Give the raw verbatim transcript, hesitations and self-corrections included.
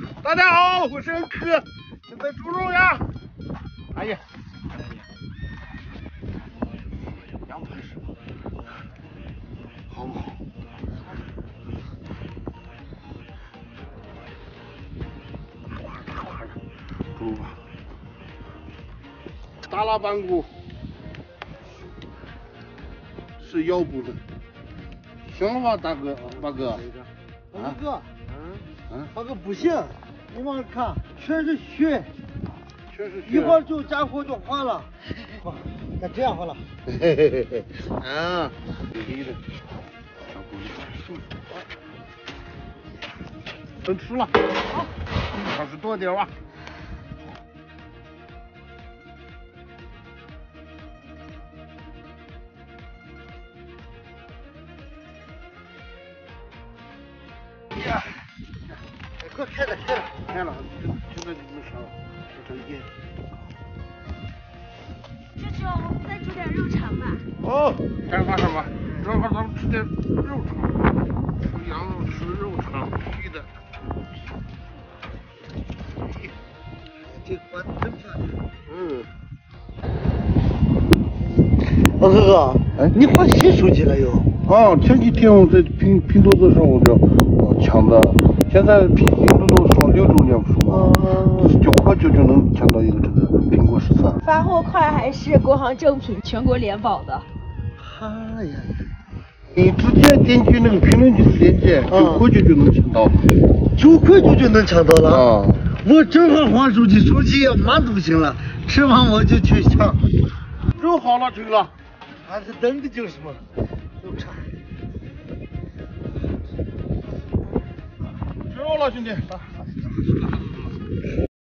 大家好，我是恩科，现在猪肉呀。哎呀，两百十，好不好？大块大块的猪肉吧，大拉板骨是腰部的，行了吧，大哥，八哥？ 大哥， 嗯嗯， 大哥不行，你往上看，全是血， 全是血， 一会儿就家伙就化了。好，那这样好了。 嘿嘿嘿嘿，啊，对的，小姑娘，顺，能吃了，好，少吃多点吧。呀， 快开了，开了， 开了，现在就能上了，这成烟。 舅舅，再煮点肉肠吧。 哦，干啥什么？正好咱们吃点肉肠，吃羊肉，吃肉肠，必须的。 这碗真漂亮。 嗯。 老哥哥，哎，你换新手机了又？ 啊，前几天我在拼拼多多上我就哦抢的，现在拼拼多多双六周年不是吗？十九块九就能抢到一个这个苹果十三。 发货快还是国行正品，全国联保的。 哎呀， 你直接点击那个评论区链接，九块九就能抢到。 九块九就能抢到了？ 啊， 我正好换手机，手机也满都行了，吃完我就去抢。 肉好了，对了。 俺是等的就是嘛，肉肠。 吃肉了，兄弟。